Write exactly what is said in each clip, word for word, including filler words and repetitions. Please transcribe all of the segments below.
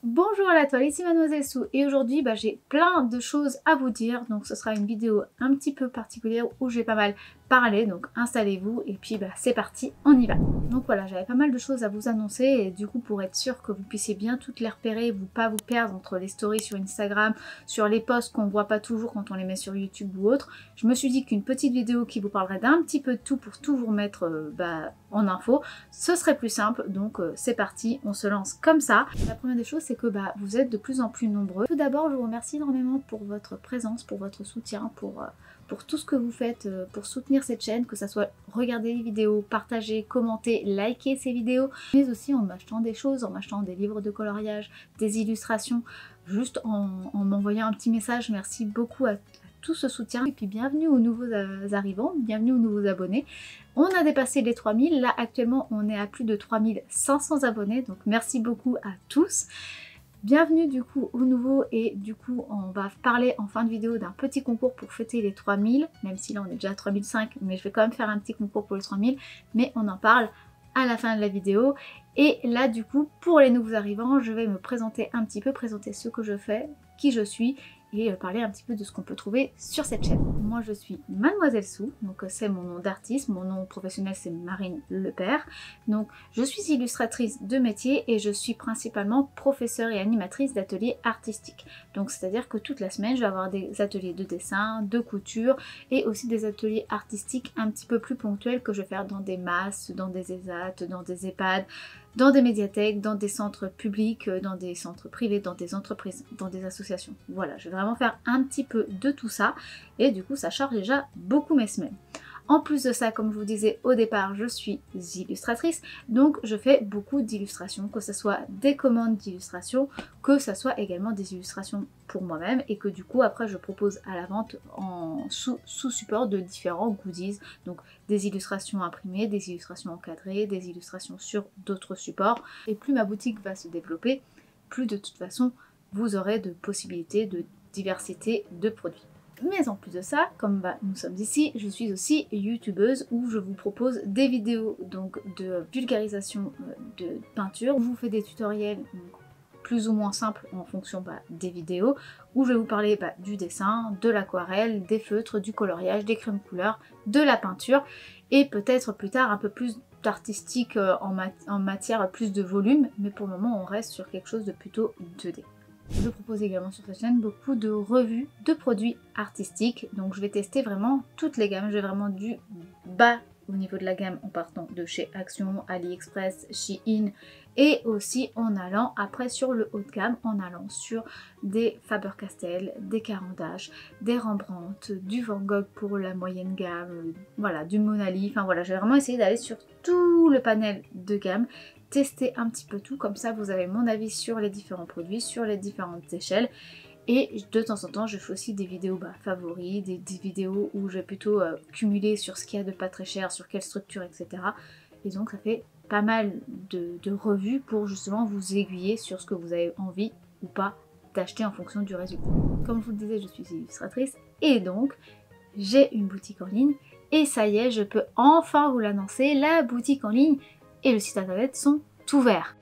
Bonjour à la toile, ici Mademoiselle Sou et aujourd'hui bah, j'ai plein de choses à vous dire, donc ce sera une vidéo un petit peu particulière où je vais pas mal parler, donc installez-vous et puis bah, c'est parti, on y va. Donc voilà, j'avais pas mal de choses à vous annoncer et du coup pour être sûr que vous puissiez bien toutes les repérer, vous pas vous perdre entre les stories sur Instagram, sur les posts qu'on voit pas toujours quand on les met sur YouTube ou autre, je me suis dit qu'une petite vidéo qui vous parlerait d'un petit peu de tout pour tout vous remettre euh, bah, en info, ce serait plus simple, donc euh, c'est parti, on se lance comme ça. La première des choses c'est que bah, vous êtes de plus en plus nombreux. Tout d'abord je vous remercie énormément pour votre présence, pour votre soutien, pour, euh, pour tout ce que vous faites euh, pour soutenir cette chaîne, que ça soit regarder les vidéos, partager, commenter, liker ces vidéos, mais aussi en m'achetant des choses, en m'achetant des livres de coloriage, des illustrations, juste en, en m'envoyant un petit message. Merci beaucoup à, à tout ce soutien et puis bienvenue aux nouveaux arrivants, bienvenue aux nouveaux abonnés. On a dépassé les trois mille, là actuellement on est à plus de trois mille cinq cents abonnés, donc merci beaucoup à tous. Bienvenue du coup aux nouveaux et du coup on va parler en fin de vidéo d'un petit concours pour fêter les trois mille, même si là on est déjà à trois mille cinq, mais je vais quand même faire un petit concours pour les trois mille, mais on en parle à la fin de la vidéo. Et là du coup pour les nouveaux arrivants je vais me présenter un petit peu, présenter ce que je fais, qui je suis et parler un petit peu de ce qu'on peut trouver sur cette chaîne. Moi je suis Mademoiselle Sou, donc c'est mon nom d'artiste, mon nom professionnel c'est Marine Lepère. Donc je suis illustratrice de métier et je suis principalement professeure et animatrice d'ateliers artistiques. Donc c'est à dire que toute la semaine je vais avoir des ateliers de dessin, de couture et aussi des ateliers artistiques un petit peu plus ponctuels que je vais faire dans des masses, dans des ESAT, dans des EHPAD, dans des médiathèques, dans des centres publics, dans des centres privés, dans des entreprises, dans des associations. Voilà, je vais vraiment faire un petit peu de tout ça et du coup ça charge déjà beaucoup mes semaines. En plus de ça, comme je vous disais au départ, je suis illustratrice, donc je fais beaucoup d'illustrations, que ce soit des commandes d'illustration, que ce soit également des illustrations pour moi-même et que du coup après je propose à la vente en sous, sous support de différents goodies, donc des illustrations imprimées, des illustrations encadrées, des illustrations sur d'autres supports. Et plus ma boutique va se développer, plus de toute façon vous aurez de possibilités de diversité de produits. Mais en plus de ça, comme bah, nous sommes ici, je suis aussi youtubeuse où je vous propose des vidéos donc de vulgarisation de peinture, où je vous fais des tutoriels donc, plus ou moins simples en fonction bah, des vidéos, où je vais vous parler bah, du dessin, de l'aquarelle, des feutres, du coloriage, des crèmes couleurs, de la peinture et peut-être plus tard un peu plus d'artistique en, mat en matière plus de volume, mais pour le moment on reste sur quelque chose de plutôt deux D. Je propose également sur cette chaîne beaucoup de revues de produits artistiques, donc je vais tester vraiment toutes les gammes, je vais vraiment du bas au niveau de la gamme en partant de chez Action, AliExpress, Shein et aussi en allant après sur le haut de gamme, en allant sur des Faber-Castell, des Caran d'Ache, des Rembrandt, du Van Gogh pour la moyenne gamme, voilà, du Mona Lisa, enfin voilà, j'ai vraiment essayé d'aller sur tout le panel de gamme, tester un petit peu tout, comme ça vous avez mon avis sur les différents produits, sur les différentes échelles. Et de temps en temps je fais aussi des vidéos bah, favoris, des, des vidéos où je vais plutôt euh, cumuler sur ce qu'il y a de pas très cher, sur quelle structure, et cetera. Et donc ça fait pas mal de, de revues pour justement vous aiguiller sur ce que vous avez envie ou pas d'acheter en fonction du résultat. Comme je vous le disais, je suis illustratrice et donc j'ai une boutique en ligne et ça y est, je peux enfin vous l'annoncer, la boutique en ligne et le site internet sont ouverts.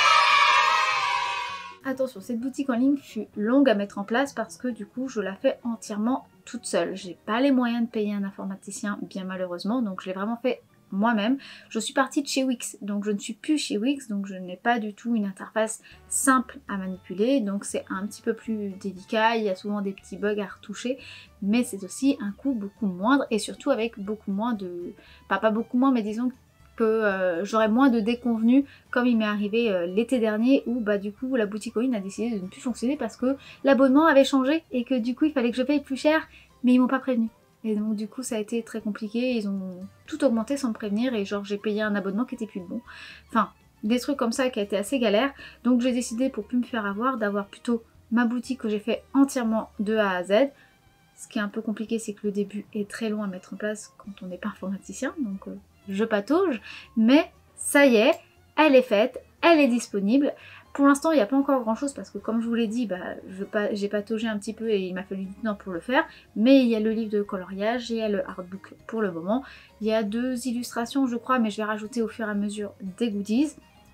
Attention, cette boutique en ligne fut longue à mettre en place parce que du coup je la fais entièrement toute seule. J'ai pas les moyens de payer un informaticien bien malheureusement, donc je l'ai vraiment fait moi-même. Je suis partie de chez Wix, donc je ne suis plus chez Wix, donc je n'ai pas du tout une interface simple à manipuler, donc c'est un petit peu plus délicat, il y a souvent des petits bugs à retoucher, mais c'est aussi un coût beaucoup moindre et surtout avec beaucoup moins de... Pas, pas beaucoup moins, mais disons que euh, j'aurais moins de déconvenus comme il m'est arrivé euh, l'été dernier où bah du coup la boutique en ligne a décidé de ne plus fonctionner parce que l'abonnement avait changé et que du coup il fallait que je paye plus cher mais ils m'ont pas prévenu. Et donc du coup ça a été très compliqué, ils ont tout augmenté sans me prévenir et genre j'ai payé un abonnement qui était plus bon. Enfin des trucs comme ça qui a été assez galère, donc j'ai décidé pour plus me faire avoir d'avoir plutôt ma boutique que j'ai fait entièrement de A à Z. Ce qui est un peu compliqué c'est que le début est très long à mettre en place quand on n'est pas informaticien, donc euh, je patauge, mais ça y est, elle est faite, elle est disponible. Pour l'instant, il n'y a pas encore grand chose parce que comme je vous l'ai dit, bah, j'ai pataugé un petit peu et il m'a fallu du temps pour le faire. Mais il y a le livre de coloriage, il y a le artbook pour le moment. Il y a deux illustrations je crois, mais je vais rajouter au fur et à mesure des goodies.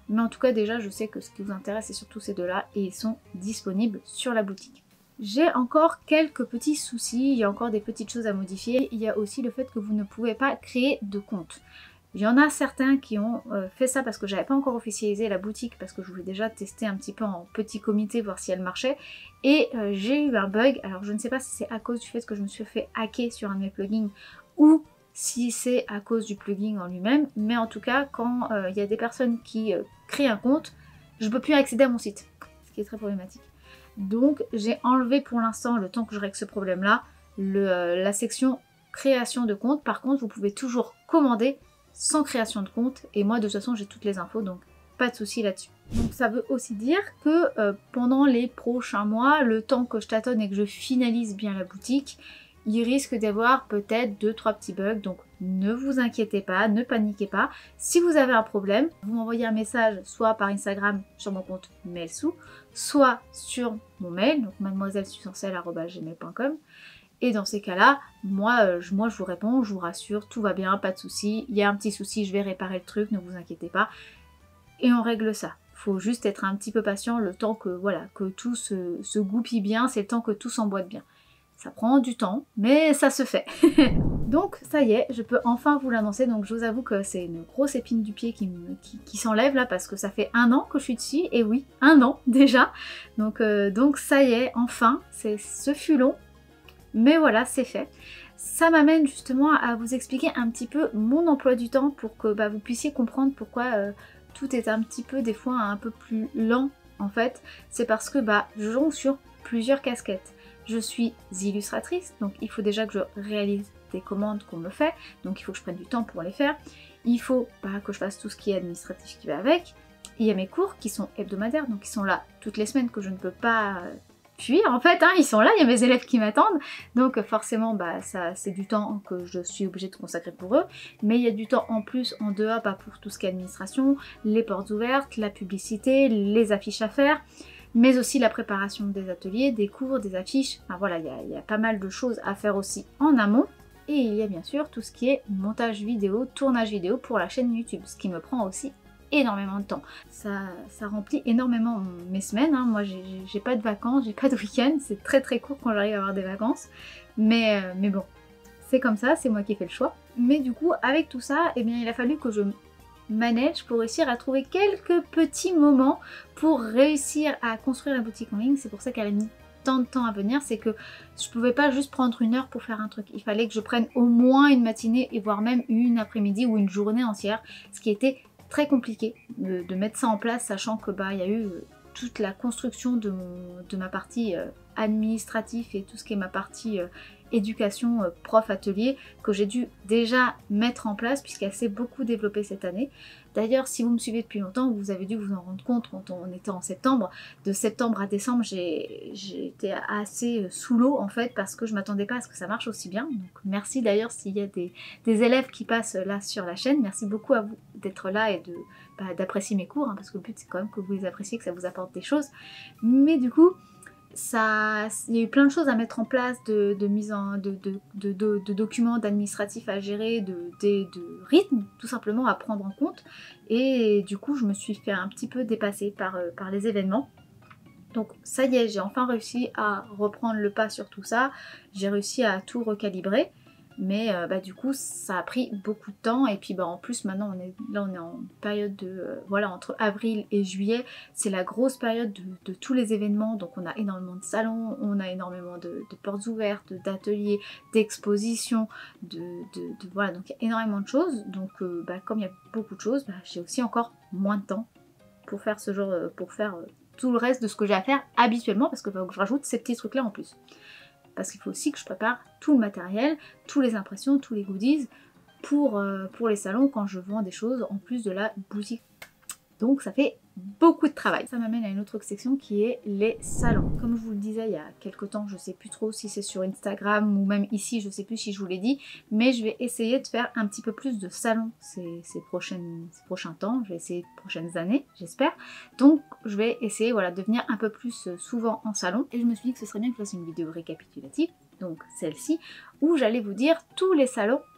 Mais en tout cas déjà je sais que ce qui vous intéresse c'est surtout ces deux-là et ils sont disponibles sur la boutique. J'ai encore quelques petits soucis, il y a encore des petites choses à modifier. Il y a aussi le fait que vous ne pouvez pas créer de compte. Il y en a certains qui ont euh, fait ça parce que j'avais pas encore officialisé la boutique, parce que je voulais déjà tester un petit peu en petit comité, voir si elle marchait. Et euh, j'ai eu un bug, alors je ne sais pas si c'est à cause du fait que je me suis fait hacker sur un de mes plugins ou si c'est à cause du plugin en lui-même. Mais en tout cas, quand euh, il y a des personnes qui euh, créent un compte, je ne peux plus accéder à mon site, ce qui est très problématique. Donc j'ai enlevé pour l'instant, le temps que je règle ce problème-là, euh, la section création de compte. Par contre, vous pouvez toujours commander sans création de compte, et moi de toute façon j'ai toutes les infos, donc pas de souci là-dessus. Donc ça veut aussi dire que euh, pendant les prochains mois, le temps que je tâtonne et que je finalise bien la boutique, il risque d'avoir peut-être deux trois petits bugs, donc ne vous inquiétez pas, ne paniquez pas. Si vous avez un problème, vous m'envoyez un message soit par Instagram sur mon compte Melsou, soit sur mon mail, donc mademoiselle sucencelle arobase gmail point com. Et dans ces cas-là, moi, euh, je, moi je vous réponds, je vous rassure, tout va bien, pas de souci. Il y a un petit souci, je vais réparer le truc, ne vous inquiétez pas. Et on règle ça. Faut juste être un petit peu patient, le temps que voilà, que tout se, se goupille bien, c'est le temps que tout s'emboîte bien. Ça prend du temps, mais ça se fait. Donc ça y est, je peux enfin vous l'annoncer. Donc je vous avoue que c'est une grosse épine du pied qui, me, qui, qui s'enlève là, parce que ça fait un an que je suis dessus, et oui, un an déjà. Donc, euh, donc ça y est, enfin, c'est ce fut long. Mais voilà, c'est fait. Ça m'amène justement à vous expliquer un petit peu mon emploi du temps pour que bah, vous puissiez comprendre pourquoi euh, tout est un petit peu, des fois, un peu plus lent en fait. C'est parce que bah, je jongle sur plusieurs casquettes. Je suis illustratrice, donc il faut déjà que je réalise des commandes qu'on me fait, donc il faut que je prenne du temps pour les faire. Il faut bah, que je fasse tout ce qui est administratif qui va avec. Il y a mes cours qui sont hebdomadaires, donc ils sont là toutes les semaines que je ne peux pas... fuir en fait, hein, ils sont là, il y a mes élèves qui m'attendent, donc forcément bah, ça c'est du temps que je suis obligée de consacrer pour eux, mais il y a du temps en plus en dehors bah, pour tout ce qui est administration, les portes ouvertes, la publicité, les affiches à faire, mais aussi la préparation des ateliers, des cours, des affiches, enfin voilà, il y a, il y a pas mal de choses à faire aussi en amont. Et il y a bien sûr tout ce qui est montage vidéo, tournage vidéo pour la chaîne YouTube, ce qui me prend aussi énormément de temps. Ça, ça remplit énormément mes semaines, hein. Moi j'ai pas de vacances, j'ai pas de week-end, c'est très très court quand j'arrive à avoir des vacances, mais, euh, mais bon, c'est comme ça, c'est moi qui ai fait le choix. Mais du coup, avec tout ça, eh bien, il a fallu que je manage pour réussir à trouver quelques petits moments pour réussir à construire la boutique en ligne. C'est pour ça qu'elle a mis tant de temps à venir, c'est que je pouvais pas juste prendre une heure pour faire un truc, il fallait que je prenne au moins une matinée et voire même une après-midi ou une journée entière, ce qui était très compliqué de, de mettre ça en place, sachant que bah il y a eu euh, toute la construction de, mon, de ma partie euh, administrative et tout ce qui est ma partie euh, éducation, euh, prof, atelier, que j'ai dû déjà mettre en place puisqu'elle s'est beaucoup développée cette année. D'ailleurs, si vous me suivez depuis longtemps, vous avez dû vous en rendre compte quand on était en septembre. De septembre à décembre, j'ai été assez sous l'eau en fait parce que je m'attendais pas à ce que ça marche aussi bien. Donc merci d'ailleurs s'il y a des, des élèves qui passent là sur la chaîne. Merci beaucoup à vous d'être là et de bah, d'apprécier mes cours, hein, parce que le but c'est quand même que vous les appréciez, que ça vous apporte des choses. Mais du coup, ça, il y a eu plein de choses à mettre en place, de, de mise en, de, de, de, de, de documents administratifs à gérer, de, de, de rythme tout simplement à prendre en compte. Et du coup, je me suis fait un petit peu dépasser par, par les événements. Donc ça y est, j'ai enfin réussi à reprendre le pas sur tout ça. J'ai réussi à tout recalibrer. Mais euh, bah, du coup ça a pris beaucoup de temps, et puis bah, en plus maintenant on est, là on est en période de, euh, voilà, entre avril et juillet, c'est la grosse période de, de tous les événements, donc on a énormément de salons, on a énormément de, de portes ouvertes, d'ateliers, d'expositions, de, de, de, voilà, donc il y a énormément de choses, donc euh, bah, comme il y a beaucoup de choses, bah, j'ai aussi encore moins de temps pour faire ce genre, pour faire euh, tout le reste de ce que j'ai à faire habituellement, parce que bah, je rajoute ces petits trucs là en plus. Parce qu'il faut aussi que je prépare tout le matériel, toutes les impressions, tous les goodies pour, euh, pour les salons quand je vends des choses en plus de la boutique. Donc ça fait beaucoup de travail. Ça m'amène à une autre section qui est les salons. Comme je vous le disais il y a quelques temps, je sais plus trop si c'est sur Instagram ou même ici, je sais plus si je vous l'ai dit, mais je vais essayer de faire un petit peu plus de salons ces, ces, prochaines, ces prochains temps, je vais essayer de prochaines années, j'espère. Donc je vais essayer voilà, de venir un peu plus souvent en salon, et je me suis dit que ce serait bien que je fasse une vidéo récapitulative, donc celle-ci, où j'allais vous dire tous les salons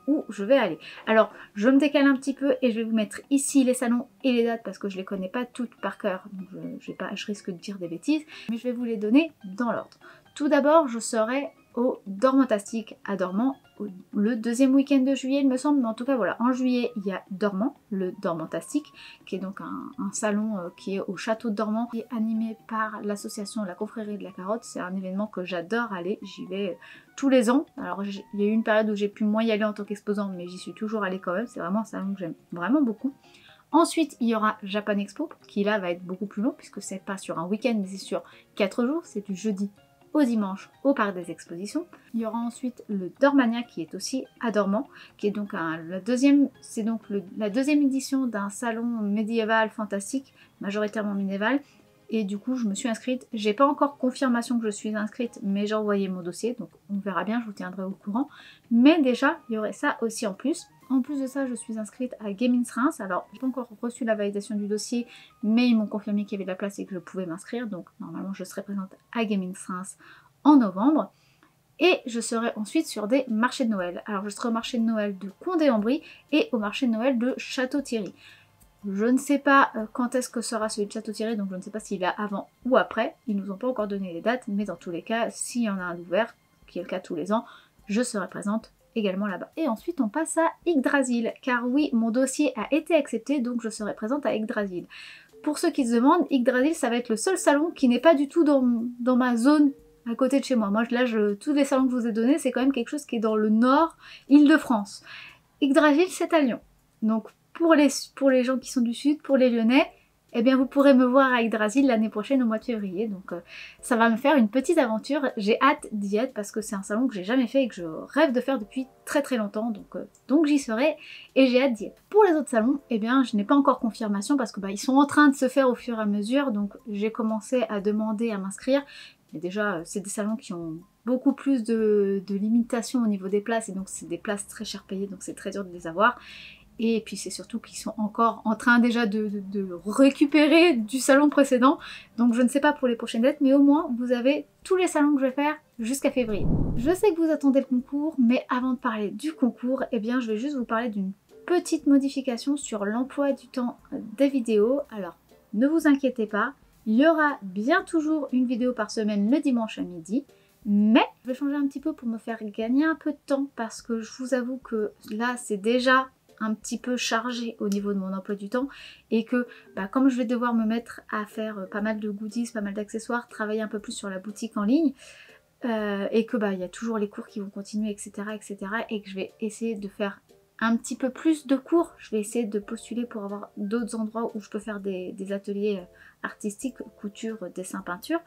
où je vais aller. Alors je me décale un petit peu et je vais vous mettre ici les salons et les dates parce que je les connais pas toutes par cœur, donc je, je, vais pas, je risque de dire des bêtises, mais je vais vous les donner dans l'ordre. Tout d'abord, je serai au Dormantastique à Dormans le deuxième week-end de juillet il me semble, mais en tout cas voilà, en juillet il y a Dormans, le Dormantastique, qui est donc un, un salon euh, qui est au château de Dormans, qui est animé par l'association La Confrérie de la Carotte. C'est un événement que j'adore aller, j'y vais tous les ans. Alors il y a eu une période où j'ai pu moins y aller en tant qu'exposant, mais j'y suis toujours allée quand même, c'est vraiment un salon que j'aime vraiment beaucoup. Ensuite, il y aura Japan Expo, qui là va être beaucoup plus long, puisque c'est pas sur un week-end, mais c'est sur quatre jours, c'est du jeudi au dimanche au parc des expositions. Il y aura ensuite le Dormania qui est aussi à Dormans, qui est donc un, la deuxième, c'est donc le, la deuxième édition d'un salon médiéval fantastique, majoritairement médiéval. Et du coup, je me suis inscrite. J'ai pas encore confirmation que je suis inscrite, mais j'ai envoyé mon dossier, donc on verra bien, je vous tiendrai au courant. Mais déjà, il y aurait ça aussi en plus. En plus de ça, je suis inscrite à Gaming Reims. Alors, j'ai pas encore reçu la validation du dossier, mais ils m'ont confirmé qu'il y avait de la place et que je pouvais m'inscrire. Donc, normalement, je serai présente à Gaming Reims en novembre. Et je serai ensuite sur des marchés de Noël. Alors, je serai au marché de Noël de Condé-en-Brie et au marché de Noël de Château-Thierry. Je ne sais pas quand est-ce que sera celui de Château-Thierry, donc je ne sais pas s'il est avant ou après. Ils nous ont pas encore donné les dates, mais dans tous les cas, s'il y en a un ouvert, qui est le cas tous les ans, je serai présente également là-bas. Et ensuite, on passe à Yggdrasil, car oui, mon dossier a été accepté, donc je serai présente à Yggdrasil. Pour ceux qui se demandent, Yggdrasil, ça va être le seul salon qui n'est pas du tout dans, dans ma zone à côté de chez moi. Moi, là, je, tous les salons que je vous ai donnés, c'est quand même quelque chose qui est dans le nord, Île-de-France. Yggdrasil, c'est à Lyon. Donc, Pour les, pour les gens qui sont du sud, pour les Lyonnais, eh bien vous pourrez me voir à Yggdrasil l'année prochaine au mois de février. Donc euh, ça va me faire une petite aventure. J'ai hâte d'y être parce que c'est un salon que j'ai jamais fait et que je rêve de faire depuis très très longtemps. Donc, euh, donc j'y serai et j'ai hâte d'y être. Pour les autres salons, eh bien je n'ai pas encore confirmation parce que bah, ils sont en train de se faire au fur et à mesure. Donc j'ai commencé à demander à m'inscrire. Mais déjà, c'est des salons qui ont beaucoup plus de, de limitations au niveau des places et donc c'est des places très cher payées, donc c'est très dur de les avoir. Et puis c'est surtout qu'ils sont encore en train déjà de, de, de récupérer du salon précédent. Donc je ne sais pas pour les prochaines dates, mais au moins vous avez tous les salons que je vais faire jusqu'à février. Je sais que vous attendez le concours, mais avant de parler du concours, eh bien je vais juste vous parler d'une petite modification sur l'emploi du temps des vidéos. Alors ne vous inquiétez pas, il y aura bien toujours une vidéo par semaine le dimanche à midi. Mais je vais changer un petit peu pour me faire gagner un peu de temps parce que je vous avoue que là c'est déjà un petit peu chargé au niveau de mon emploi du temps et que bah, comme je vais devoir me mettre à faire pas mal de goodies, pas mal d'accessoires, travailler un peu plus sur la boutique en ligne euh, et que bah il y a toujours les cours qui vont continuer, etc, etc, et que je vais essayer de faire un petit peu plus de cours. Je vais essayer de postuler pour avoir d'autres endroits où je peux faire des, des ateliers artistiques, couture, dessin, peinture.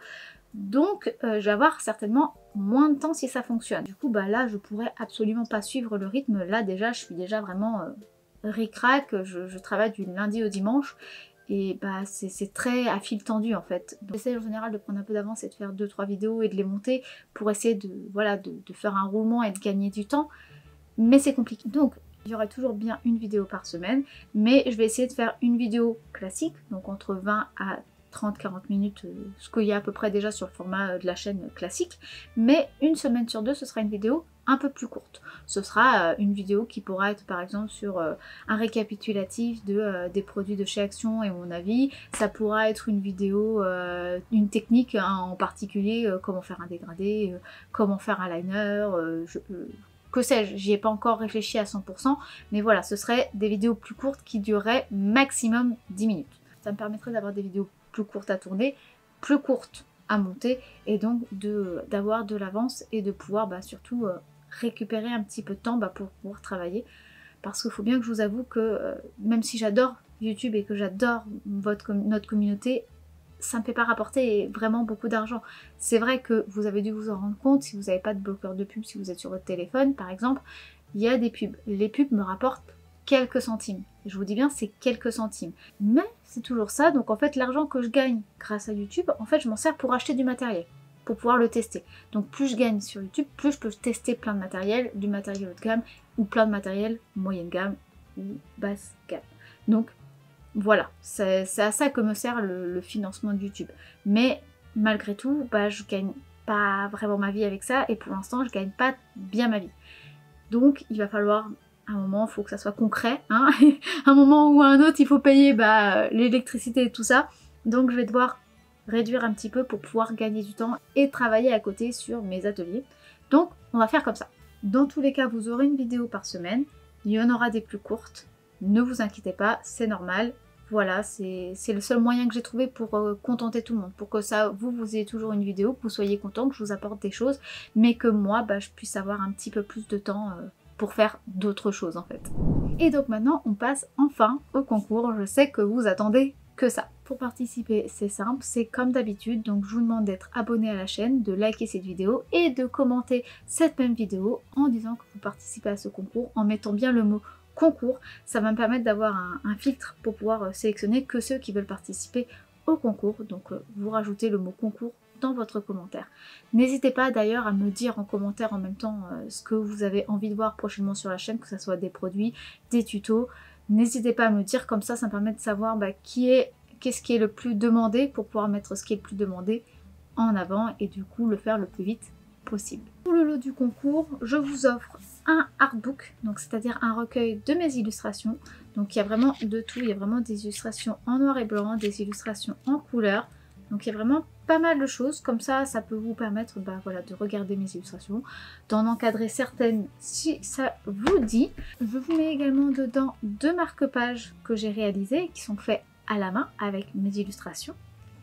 Donc euh, je vais avoir certainement moins de temps si ça fonctionne. Du coup bah là je pourrais absolument pas suivre le rythme. Là déjà je suis déjà vraiment euh, ric-rac, je, je travaille du lundi au dimanche et bah c'est très à fil tendu en fait. J'essaie en général de prendre un peu d'avance et de faire deux trois vidéos et de les monter pour essayer de, voilà, de, de faire un roulement et de gagner du temps. Mais c'est compliqué. Donc il y aura toujours bien une vidéo par semaine, mais je vais essayer de faire une vidéo classique, donc entre vingt à trente à quarante minutes, ce qu'il y a à peu près déjà sur le format de la chaîne classique, mais une semaine sur deux ce sera une vidéo un peu plus courte. Ce sera une vidéo qui pourra être par exemple sur un récapitulatif de, euh, des produits de chez Action et mon avis. Ça pourra être une vidéo, euh, une technique hein, en particulier, euh, comment faire un dégradé, euh, comment faire un liner, euh, je, euh, que sais-je, j'y ai pas encore réfléchi à cent pour cent, mais voilà, ce seraient des vidéos plus courtes qui dureraient maximum dix minutes. Ça me permettrait d'avoir des vidéos plus courtes à tourner, plus courtes à monter, et donc d'avoir de, de l'avance et de pouvoir bah, surtout euh, récupérer un petit peu de temps bah, pour pouvoir travailler. Parce qu'il faut bien que je vous avoue que euh, même si j'adore YouTube et que j'adore votre notre communauté, ça ne me fait pas rapporter vraiment beaucoup d'argent. C'est vrai que vous avez dû vous en rendre compte si vous n'avez pas de bloqueur de pub, si vous êtes sur votre téléphone par exemple, il y a des pubs. Les pubs me rapportent quelques centimes. Je vous dis bien, c'est quelques centimes. Mais c'est toujours ça, donc en fait l'argent que je gagne grâce à YouTube, en fait je m'en sers pour acheter du matériel, pour pouvoir le tester. Donc plus je gagne sur YouTube, plus je peux tester plein de matériel, du matériel haut de gamme, ou plein de matériel moyenne gamme, ou basse gamme. Donc voilà, c'est à ça que me sert le, le financement de YouTube. Mais malgré tout, bah, je gagne pas vraiment ma vie avec ça, et pour l'instant je gagne pas bien ma vie. Donc il va falloir À un moment, il faut que ça soit concret. Hein à un moment ou à un autre, il faut payer bah, l'électricité et tout ça. Donc je vais devoir réduire un petit peu pour pouvoir gagner du temps et travailler à côté sur mes ateliers. Donc on va faire comme ça. Dans tous les cas, vous aurez une vidéo par semaine. Il y en aura des plus courtes. Ne vous inquiétez pas, c'est normal. Voilà, c'est le seul moyen que j'ai trouvé pour euh, contenter tout le monde. Pour que ça, vous, vous ayez toujours une vidéo, que vous soyez content, que je vous apporte des choses, mais que moi, bah, je puisse avoir un petit peu plus de temps euh, pour faire d'autres choses en fait. Et donc maintenant, on passe enfin au concours. Je sais que vous attendez que ça. Pour participer, c'est simple, c'est comme d'habitude. Donc je vous demande d'être abonné à la chaîne, de liker cette vidéo et de commenter cette même vidéo en disant que vous participez à ce concours, en mettant bien le mot concours. Ça va me permettre d'avoir un, un filtre pour pouvoir euh, sélectionner que ceux qui veulent participer au concours. Donc euh, vous rajoutez le mot concours dans votre commentaire. N'hésitez pas d'ailleurs à me dire en commentaire en même temps euh, ce que vous avez envie de voir prochainement sur la chaîne, que ce soit des produits, des tutos. N'hésitez pas à me dire, comme ça, ça me permet de savoir bah, qui est, qu'est-ce qui est le plus demandé pour pouvoir mettre ce qui est le plus demandé en avant et du coup le faire le plus vite possible. Pour le lot du concours, je vous offre un artbook, donc c'est-à-dire un recueil de mes illustrations. Donc il y a vraiment de tout, il y a vraiment des illustrations en noir et blanc, des illustrations en couleur. Donc il y a vraiment pas mal de choses, comme ça, ça peut vous permettre bah, voilà, de regarder mes illustrations, d'en encadrer certaines si ça vous dit. Je vous mets également dedans deux marque-pages que j'ai réalisés, qui sont faits à la main avec mes illustrations.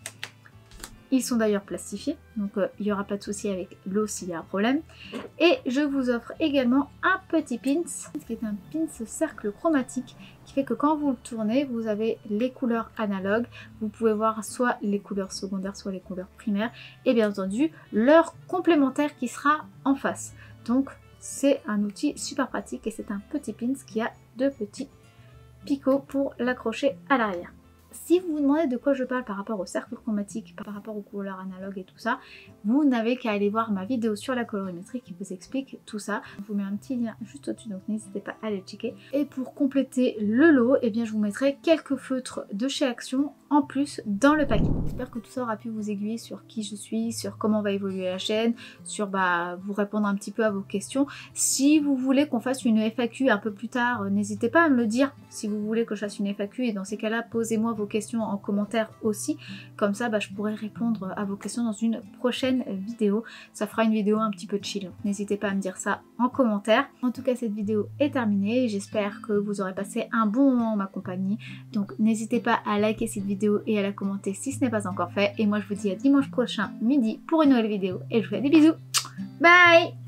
Ils sont d'ailleurs plastifiés, donc il euh, n'y aura pas de souci avec l'eau s'il y a un problème. Et je vous offre également un petit pins, qui est un pins cercle chromatique, qui fait que quand vous le tournez, vous avez les couleurs analogues. Vous pouvez voir soit les couleurs secondaires, soit les couleurs primaires, et bien entendu l'heure complémentaire qui sera en face. Donc c'est un outil super pratique et c'est un petit pins qui a deux petits picots pour l'accrocher à l'arrière. Si vous vous demandez de quoi je parle par rapport au cercle chromatique, par rapport aux couleurs analogues et tout ça, vous n'avez qu'à aller voir ma vidéo sur la colorimétrie qui vous explique tout ça. Je vous mets un petit lien juste au-dessus, donc n'hésitez pas à aller checker. Et pour compléter le lot, eh bien, je vous mettrai quelques feutres de chez Action en plus dans le paquet. J'espère que tout ça aura pu vous aiguiller sur qui je suis, sur comment va évoluer la chaîne, sur bah, vous répondre un petit peu à vos questions. Si vous voulez qu'on fasse une F A Q un peu plus tard, n'hésitez pas à me le dire. Si vous voulez que je fasse une F A Q, et dans ces cas-là, posez-moi vos questions en commentaire aussi. Comme ça, bah, je pourrai répondre à vos questions dans une prochaine vidéo. Ça fera une vidéo un petit peu chill. N'hésitez pas à me dire ça en commentaire. En tout cas, cette vidéo est terminée. J'espère que vous aurez passé un bon moment en ma compagnie. Donc, n'hésitez pas à liker cette vidéo et à la commenter si ce n'est pas encore fait. Et moi, je vous dis à dimanche prochain midi pour une nouvelle vidéo. Et je vous fais des bisous. Bye!